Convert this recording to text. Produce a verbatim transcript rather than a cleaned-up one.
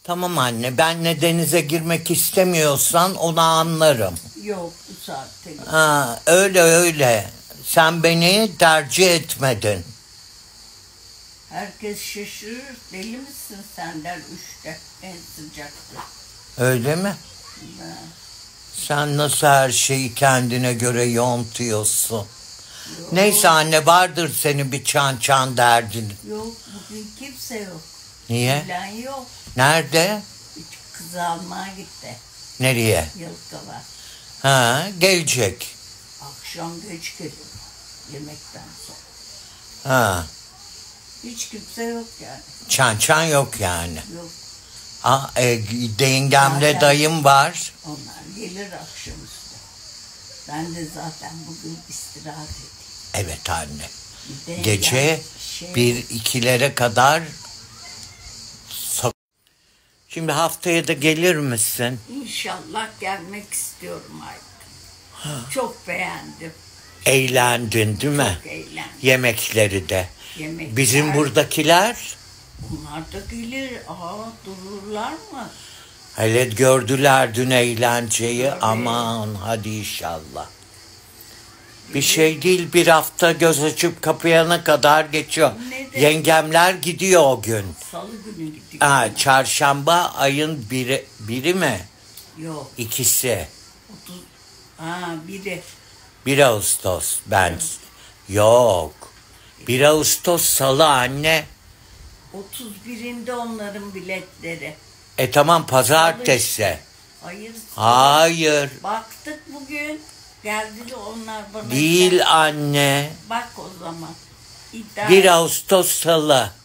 Tamam anne, benle denize girmek istemiyorsan onu anlarım. Yok bu saatte. Ha, öyle öyle. Sen beni tercih etmedin. Herkes şaşırır. Deli misin sen der üçte en sıcaktı. Öyle mi? Ha. Sen nasıl her şeyi kendine göre yontuyorsun? Yok. Neyse anne, vardır senin bir çan çan derdin. Yok bugün kimse yok. Niye? Bilen yok. Nerede? Kızı almaya gitti. Nereye? Yılkala. Ha, gelecek. Akşam geç geliyor. Yemekten sonra. Ha, Hiç kimse yok yani. çan çan yok yani. Yok. Aa, e, yengemle Zaten- dayım var. Onlar gelir akşamüstü. Ben de zaten bugün istirahat edeyim. Evet anne. Bir de Gece yani şey- bir ikilere kadar. so- Şimdi haftaya da gelir misin? İnşallah gelmek istiyorum artık. Çok beğendim. Eğlendin değil mi? Çok eğlendim. Yemekleri de. Yemekler. Bizim buradakiler Onlar da gelir. Aa dururlar mı? hele gördüler dün eğlenceyi. Tabii. Aman hadi inşallah. Bir şey değil, bir hafta göz açıp kapayana kadar geçiyor. Ne de- Yengemler gidiyor o gün. Salı günü gittik. Ha, çarşamba ayın biri, biri mi? Yok. İkisi. otuz. Ha biri. bir Ağustos ben. Yok. bir Ağustos salı anne. otuz birinde onların biletleri. E tamam, pazartesi. Hayır. Hayır. Baktık bugün. Geldi de onlar bana. Değil anne. Bak o zaman. İddia bir Ağustos salı.